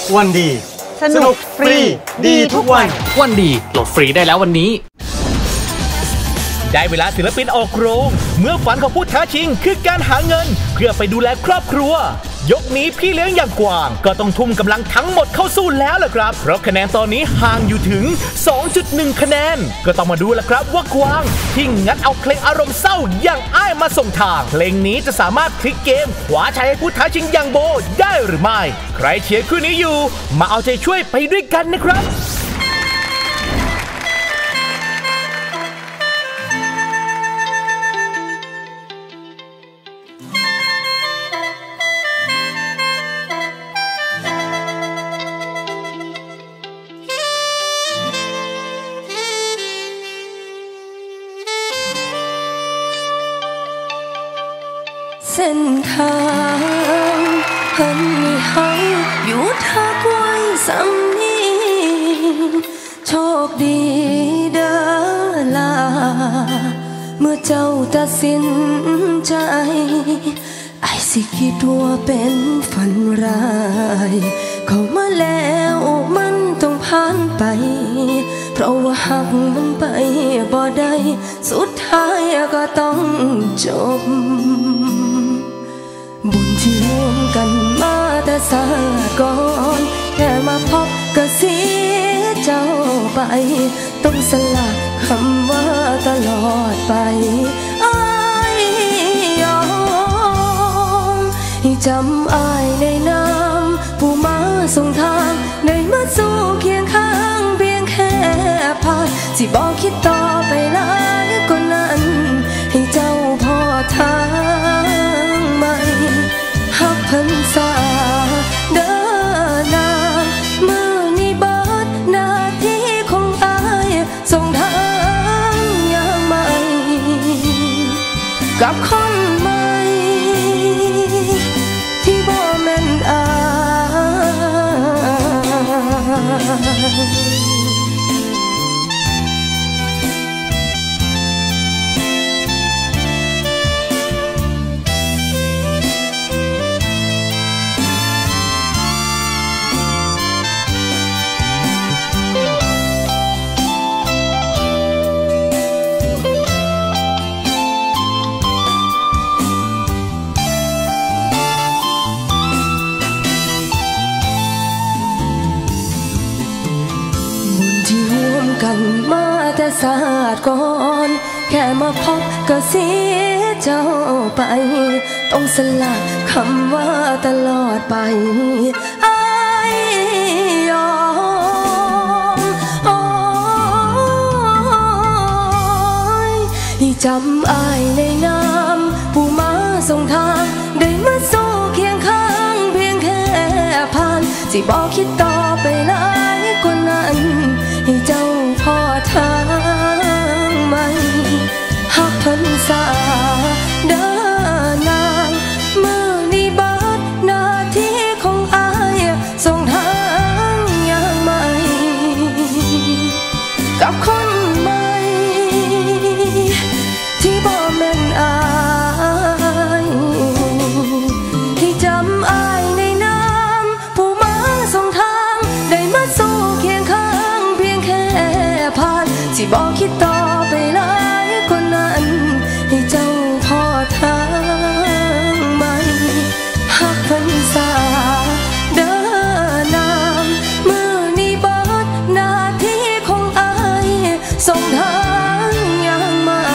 วันดีสนุกฟรีดีทุกวันวันดีโหลดฟรีได้แล้ววันนี้ได้เวลาศิลปินออกโรงเมื่อฝันของผู้ท้าชิงคือการหาเงินเพื่อไปดูแลครอบครัวยกนี้พี่เลี้ยงอย่างกวางก็ต้องทุ่มกำลังทั้งหมดเข้าสู้แล้วล่ะครับเพราะคะแนนตอนนี้ห่างอยู่ถึง 2.1 คะแนนก็ต้องมาดูล่ะครับว่ากวางที่งัดเอาเพลงอารมณ์เศร้าอย่างอ้ายมาส่งทางเพลงนี้จะสามารถพลิกเกมคว้าชัยให้ผู้ท้าชิงอย่างโบได้หรือไม่ใครเชียร์คู่นี้อยู่มาเอาใจช่วยไปด้วยกันนะครับเส้นทางเพิ่นมีเฮาอยู่ท่ากว้างสำนี้โชคดีเด้อล่ะเมื่อเจ้าตัดสินใจไอ้สิคิดว่าเป็นฝันร้ายเข้ามาแล้วมันต้องผ่านไปเพราะว่าหักมันไปบ่ได้สุดท้ายก็ต้องจบบุญที่ร่วมกันมาแต่ศาสตร์ก่อนแค่มาพบก็เสียเจ้าไปต้องสละคำว่าตลอดไปอ้ายยอมให้จำอ้ายในน้ำผู้มาส่งทางในมาสู้เคียงข้างเพียงแค่ผ่านสิบอกคิดต่อไปหลายกว่านั้นให้เจ้าพอทางใหม่หักพรรษาเดินนางมือนี้เบิดหน้าที่ของอ้ายส่งทางอย่างใหม่กับคนใหม่ที่บ่แม่นอ้ายกันมาแต่ศาสตร์ก่อนแค่มาพบก็เสียเจ้าไปต้องสละคำว่าตลอดไปอ้ายยอมให้จำอ้ายในน้ำผู้มาส่งทางได้มาสู้เคียงข้างเพียงแค่ผ่านสิบอกคิดต่อไปหลายกว่านั้นให้เจ้าพอทางใหม่หักพรรษาเดินนางมือนี้เบิดหน้าที่ของอ้ายส่งทางอย่างใหม่กับคนใหม่ที่บ่แม่นอ้ายที่จำอ้ายในน้ำผู้มาส่งทางได้มาสู้เคียงข้างเพียงแค่ผ่านสิบอกคิดต่อไปหลายกว่านั้นให้เจ้าพอทางใหม่หักพรรษาเดินนางมือนี้เบิดหน้าที่ของอ้ายส่งทางอย่างใหม่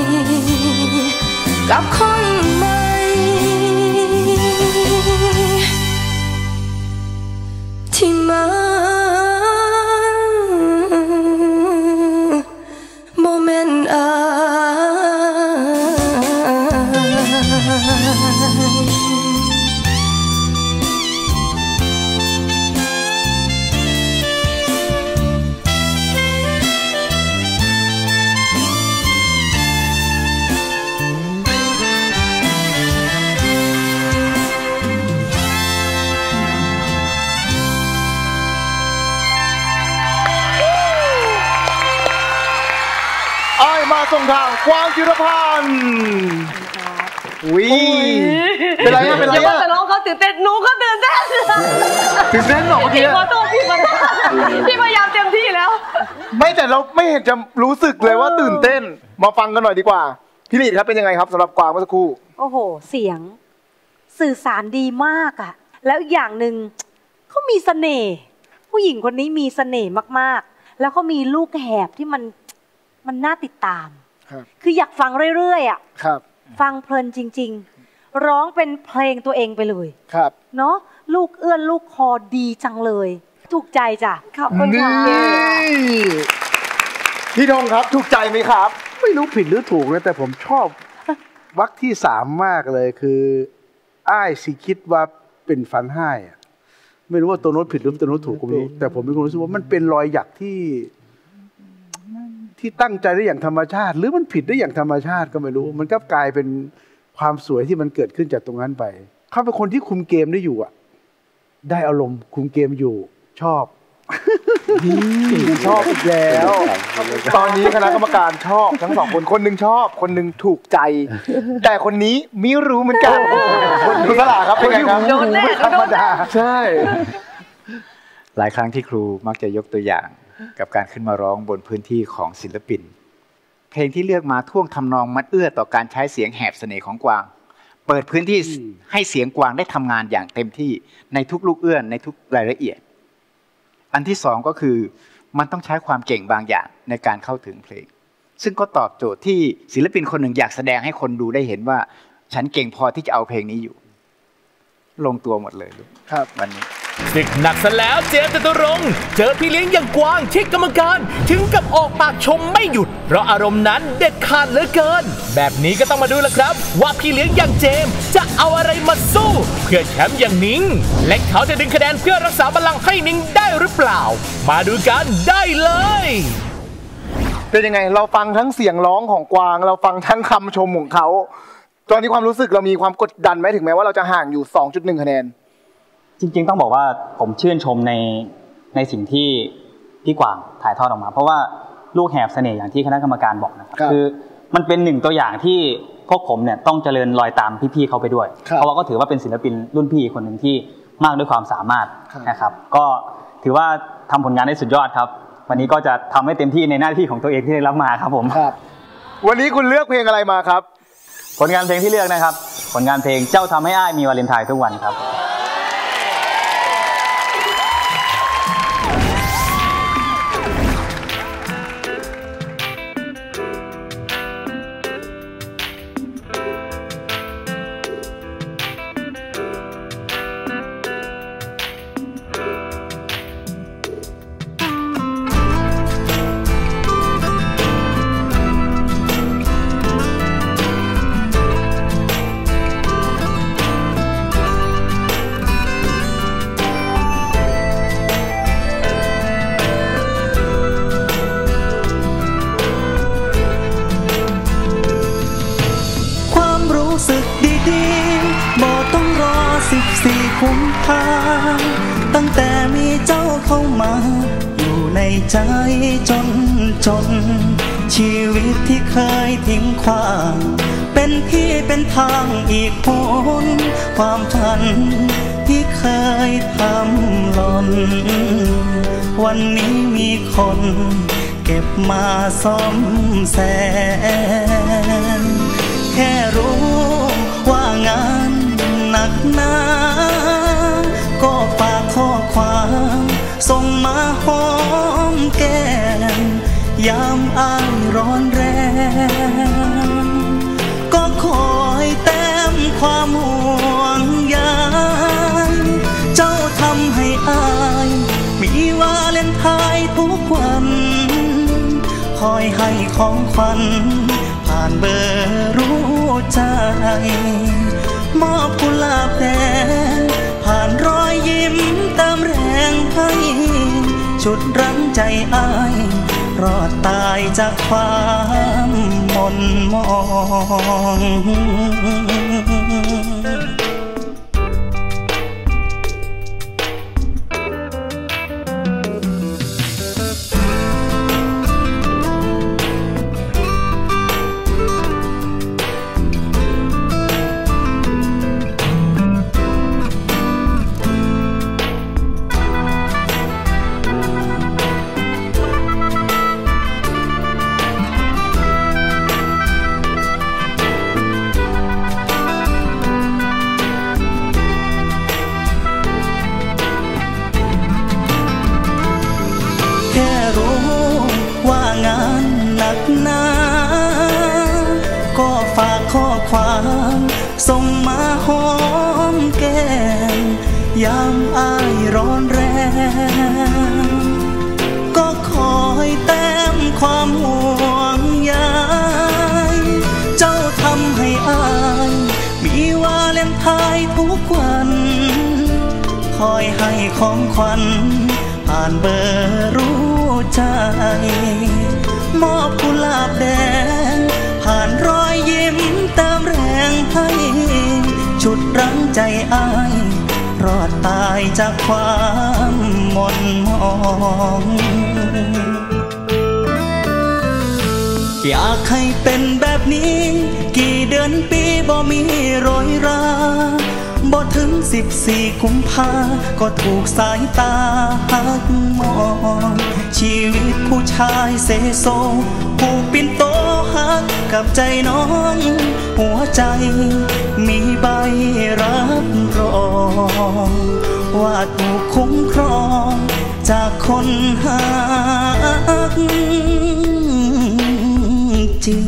กับคนใหม่ที่มาโมเมนต์อ้มาส่งทางกวางจิรพันธ์เป็นไรอะเป็นไรอะอย่ามาแต่ร้องเขาตื่นเต้นหนูก็ตื่นเต้นตื่นเต้นหรอเมื่อกี้ขอโทษพี่พยายามเต็มที่แล้วไม่แต่เราไม่เห็นจะรู้สึกเลยว่าตื่นเต้นมาฟังกันหน่อยดีกว่าพี่ลีดครับเป็นยังไงครับสำหรับกวางเมื่อสักครู่โอ้โหเสียงสื่อสารดีมากอ่ะแล้วอย่างหนึ่งเขามีเสน่ห์ผู้หญิงคนนี้มีเสน่ห์มากๆแล้วเขามีลูกแหบที่มันน่าติดตามคืออยากฟังเรื่อยๆอ่ะฟังเพลินจริงๆร้องเป็นเพลงตัวเองไปเลยครับเนาะลูกเอื้อนลูกคอดีจังเลยถูกใจจ้ะขอบคุณค่ะพี่ธงครับถูกใจไหมครับไม่รู้ผิดหรือถูกนะแต่ผมชอบวรรคที่3มากเลยคืออ้ายสิคิดว่าเป็นฝันให้ไม่รู้ว่าตัวโน้ตผิดหรือตัวโน้ตถูกก็ไม่รู้แต่ผมมีความรู้สึกว่ามันเป็นรอยหยักที่ตั้งใจได้อย่างธรรมชาติหรือมันผิดได้อย่างธรรมชาติก็ไม่รู้มันก็กลายเป็นความสวยที่มันเกิดขึ้นจากตรงนั้นไปเขาเป็นคนที่คุมเกมได้อยู่อ่ะได้อารมณ์คุมเกมอยู่ชอบชอบอีกแล้วตอนนี้คณะกรรมการชอบทั้ง2คนคนหนึ่งชอบคนหนึ่งถูกใจแต่คนนี้ไม่รู้เหมือนกันคุณสลาครับเป็นไงครับโดนแน่ธรรมดาใช่หลายครั้งที่ครูมักจะยกตัวอย่างกับการขึ้นมาร้องบนพื้นที่ของศิลปินเพลงที่เลือกมาท่วงทำนองมันเอื้อต่อการใช้เสียงแหบเสน่ห์ของกวางเปิดพื้นที่ให้เสียงกวางได้ทำงานอย่างเต็มที่ในทุกลูกเอื้อนในทุกรายละเอียดอันที่2ก็คือมันต้องใช้ความเก่งบางอย่างในการเข้าถึงเพลงซึ่งก็ตอบโจทย์ที่ศิลปินคนหนึ่งอยากแสดงให้คนดูได้เห็นว่าฉันเก่งพอที่จะเอาเพลงนี้อยู่ลงตัวหมดเลยลูกครับวันนี้ศึกหนักซะแล้วเจมส์จตุรงค์เจอพี่เลี้ยงอย่างกวางที่กรรมการถึงกับออกปากชมไม่หยุดเพราะอารมณ์นั้นเด็ดขาดเหลือเกินแบบนี้ก็ต้องมาดูละครับว่าพี่เลี้ยงอย่างเจมส์จะเอาอะไรมาสู้เพื่อแชมป์อย่างนิ้งและเขาจะดึงคะแนนเพื่อรักษาบัลลังก์ให้นิ้งได้หรือเปล่ามาดูกันได้เลยเป็นยังไงเราฟังทั้งเสียงร้องของกวางเราฟังทั้งคำชมของเขาตอนนี้ความรู้สึกเรามีความกดดันไหมถึงแม้ว่าเราจะห่างอยู่ 2.1 คะแนนจริงๆต้องบอกว่าผมชื่นชมในสิ่งที่พี่กวางถ่ายทอดออกมาเพราะว่าลูกแหบเสน่ห์อย่างที่คณะกรรมการบอกนะครับคือมันเป็น1ตัวอย่างที่พวกผมเนี่ยต้องเจริญรอยตามพี่ๆเขาไปด้วยเพราะว่าก็ถือว่าเป็นศิลปินรุ่นพี่คนหนึ่งที่มากด้วยความสามารถนะครับก็ถือว่าทำผลงานได้สุดยอดครับวันนี้ก็จะทำให้เต็มที่ในหน้าที่ของตัวเองที่ได้รับมาครับผมวันนี้คุณเลือกเพลงอะไรมาครับผลงานเพลงที่เลือกนะครับผลงานเพลงเจ้าทำให้อ้ายมีวาเลนไทน์ทุกวันครับตั้งแต่มีเจ้าเข้ามาอยู่ในใจจนชีวิตที่เคยทิ้งขว้างเป็นที่เป็นทางอีกหนความฝันที่เคยทำหล่นวันนี้มีคนเก็บมาซ่อมแซมแค่รู้ว่างานหนักหนาก็ฝากข้อความส่งมาหอมแก้มยามอ้ายร้อนแรงก็คอยแต้มความห่วงใยเจ้าทำให้อ้ายมีวาเลนไทน์ทุกวันคอยให้ของขวัญผ่านเบอร์รู้ใจมอบกุหลาบแดงผ่านรอยยิ้มเติมแรงให้ชุดรั้งใจอ้ายรอดตายจากความหม่นหมองงยามอ้ายร้อนแรงก็คอยแต้มความห่วงใยเจ้าทำให้อ้ายมีวาเลนไทน์ทุกวันคอยให้ของขวัญผ่านเบอร์รู้ใจมอบกุหลาบแดงผ่านรอยยิ้มเติมแรงให้ชุดรั้งใจอ้ายรอดตายจากความหม่นหมองอยากให้เป็นแบบนี้กี่เดือนปีบ่มีโรยราบ่ถึง14 กุมภาก็ถูกสายตาหักมองชีวิตผู้ชายเซโซผูกปิ่นโตหักกับใจน้องหัวใจมีใบรับรองว่าถูกคุ้มครองจากคนหักจริง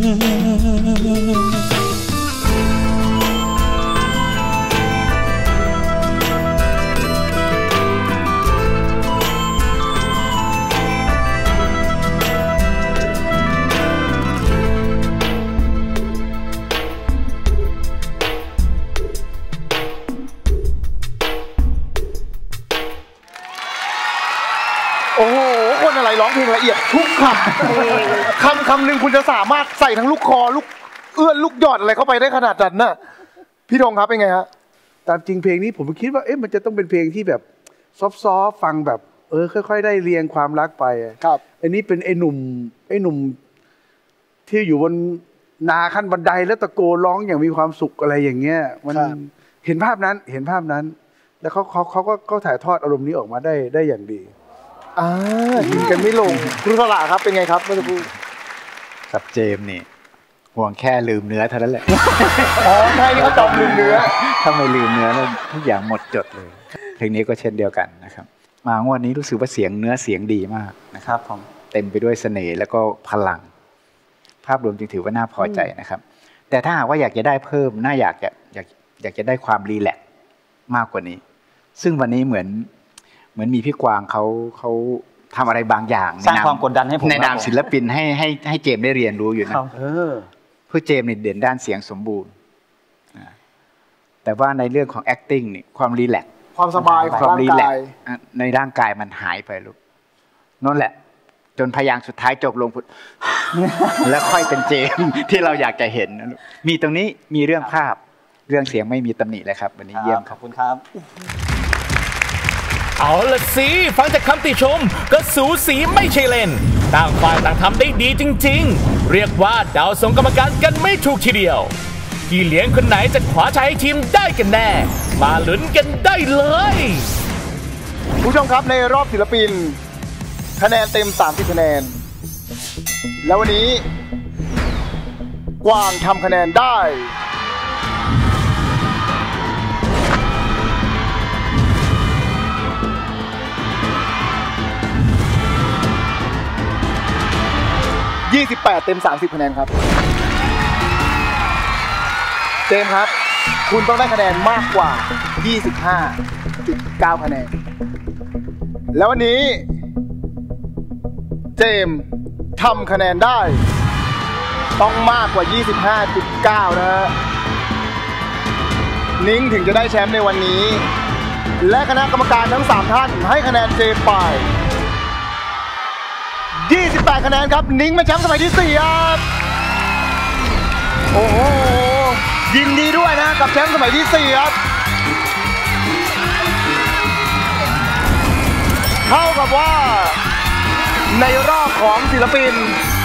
โอ้โหคนอะไรร้องเพลงละเอียดทุกคำหนึ่งคุณจะสามารถใส่ทั้งลูกคอลูกเอื้อนลูกหยอดอะไรเข้าไปได้ขนาดนั้นน่ะพี่ธงครับเป็นไงฮะตามจริงเพลงนี้ผมคิดว่ามันจะต้องเป็นเพลงที่แบบซอฟต์ฟังแบบค่อยๆได้เรียงความรักไปครับอันนี้เป็นไอ้หนุ่มที่อยู่บนนาขั้นบันไดแล้วตะโกนร้องอย่างมีความสุขอะไรอย่างเงี้ยมันเห็นภาพนั้นแล้วเขาถ่ายทอดอารมณ์นี้ออกมาได้อย่างดียิงกันไม่ลงครูสละครับเป็นไงครับเมื่อสักครู่กับเจมนี่ห่วงแค่ลืมเนื้อเท่านั้นแหละใช่นี่เขาจอมลืมเนื้อถ้าไม่ลืมเนื้อแล้วทุกอย่างหมดจดเลยเพลงนี้ก็เช่นเดียวกันนะครับมางวดนี้รู้สึกว่าเสียงเนื้อเสียงดีมากนะครับผมเต็มไปด้วยเสน่ห์แล้วก็พลังภาพรวมจึงถือว่าน่าพอใจนะครับแต่ถ้าหากว่าอยากจะได้เพิ่มน่าอยากจะได้ความรีแลกซ์มากกว่านี้ซึ่งวันนี้เหมือนมีพี่กวางเขาทำอะไรบางอย่างสร้างความกดดันให้ผมในนามศิลปินให้เจมได้เรียนรู้อยู่นะเพื่อเจมนี่เด่นด้านเสียงสมบูรณ์แต่ว่าในเรื่องของ acting นี่ความรีแลกซ์ความสบายของร่างกายในร่างกายมันหายไปลูกนั่นแหละจนพยางสุดท้ายจบลงพุทแล้วค่อยเป็นเจมที่เราอยากจะเห็นนะลูกมีตรงนี้มีเรื่องภาพเรื่องเสียงไม่มีตำหนิเลยครับวันนี้เยี่ยมขอบคุณครับเอาละสิฟังจากคำติชมก็สูสีไม่ใช่เล่นต่างฝ่ายต่างทำได้ดีจริงๆเรียกว่าเดาส่งกรรมการกันไม่ถูกทีเดียวพี่เลี้ยงคนไหนจะขวาชัยให้ทีมได้กันแน่มาลุ้นกันได้เลยผู้ชมครับในรอบศิลปินคะแนนเต็ม30คะแนนแล้ววันนี้กวางทำคะแนนได้28เต็ม30คะแนนครับเจมส์ครับคุณต้องได้คะแนนมากกว่า 25.9 คะแนนแล้ววันนี้เจมส์ทำคะแนนได้ต้องมากกว่า 25.9 นะฮะนิ้งถึงจะได้แชมป์ในวันนี้และคณะกรรมการทั้ง3ท่านให้คะแนนเจมส์ไป28คะแนนครับนิ้งเป็นแชมป์สมัยที่4ครับโอ้โหยินดีด้วยนะกับแชมป์สมัยที่4ครับเท่ากับว่าในรอบของศิลปิน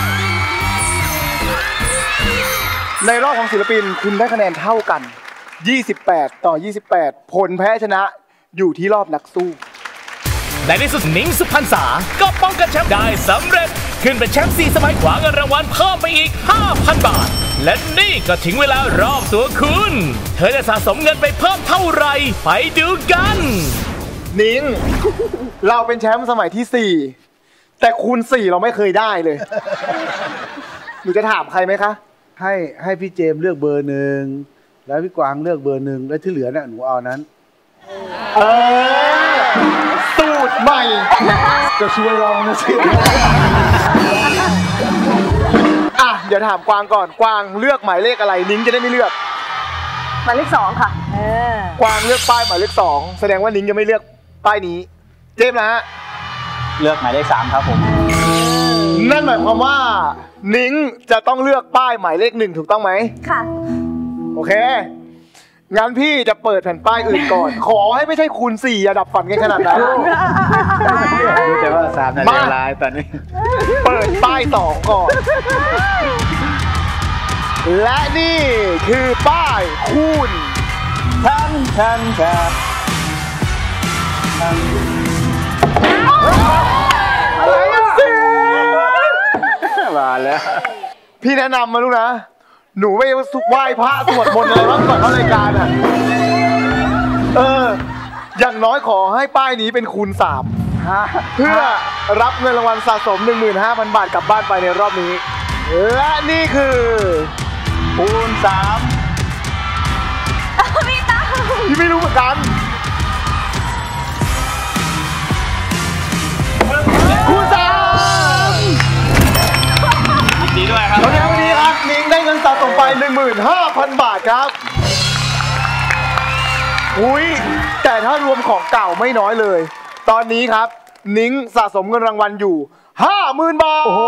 คุณได้คะแนนเท่ากัน28 ต่อ 28ผลแพ้ชนะอยู่ที่รอบนักสู้ในที่สุดนิ้งสุพรรณษาก็ป้องกันแชมป์ได้สำเร็จขึ้นเป็นแชมป์4 สมัยขวาเงินรางวัลเพิ่มไปอีก 5,000 บาทและนี่ก็ถึงเวลารอบตัวคุณเธอจะสะสมเงินไปเพิ่มเท่าไหร่ไปดูกันนิ้งเราเป็นแชมป์สมัยที่4แต่คูณ4เราไม่เคยได้เลยหนูจะถามใครไหมคะให้พี่เจมเลือกเบอร์1แล้วพี่กวางเลือกเบอร์1แล้วที่เหลือเนี่ยหนูเอานั้นสูตรใหม่จะช่วยเรานะสิอ่ะเดี๋ยวถามกวางก่อนกวางเลือกหมายเลขอะไรนิ้งจะได้ไม่เลือกหมายเลข2ค่ะกวางเลือกป้ายหมายเลข2แสดงว่านิ้งจะไม่เลือกป้ายนี้เจมส์นะฮะเลือกหมายเลข3ครับผมนั่นหมายความว่านิ้งจะต้องเลือกป้ายหมายเลข1ถูกต้องไหมค่ะโอเคงั้นพี่จะเปิดแผ่นป้ายอื่นก่อนขอให้ไม่ใช่คูณ4อย่าดับฝันกันขนาดนั้นรู้แต่ว่า3น่าจะร้ายตอนนี้เปิดป้าย2ก่อนและนี่คือป้ายคูณทันอะไรกันสิมาแล้วพี่แนะนำมาลูกนะหนูไม่ไหว้พระสวดมนต์อะไรบ้างก่อนเข้ารายการอ่ะอย่างน้อยขอให้ป้ายนี้เป็นคูณ3เพื่อรับเงินรางวัลสะสม 15,000 บาทกลับบ้านไปในรอบนี้และนี่คือคูณ3 พี่ไม่รู้เหมือนกันคูณ3 ยินดีด้วยครับวันนี้ครับนิ้งได้เงินสะสมไป 15,000 บาทครับอุ้ยแต่ถ้ารวมของเก่าไม่น้อยเลยตอนนี้ครับนิ้งสะสมเงินรางวัลอยู่ 50,000 บาทโอ้โห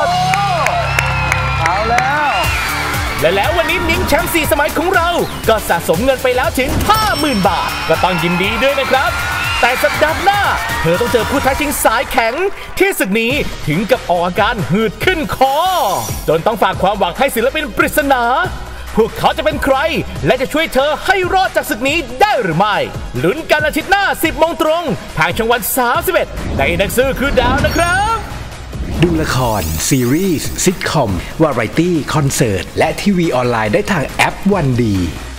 เอาแล้วและแล้ววันนี้นิ้งแชมป์4 สมัยของเราก็สะสมเงินไปแล้วถึง 50,000 บาทก็ต้องยินดีด้วยนะครับแต่สัปดาห์หน้าเธอต้องเจอผู้ท้าชิงสายแข็งที่ศึกนี้ถึงกับออกอาการหืดขึ้นคอจนต้องฝากความหวังให้ศิลปินปริศนาพวกเขาจะเป็นใครและจะช่วยเธอให้รอดจากศึกนี้ได้หรือไม่ลุ้นกันอาทิตย์หน้า 10 โมงตรงทางช่องวัน 31ในนักซื้อคือดาวนะครับดูละครซีรีส์ซิทคอมวาไรตี้คอนเสิร์ตและทีวีออนไลน์ได้ทางแอปวันดี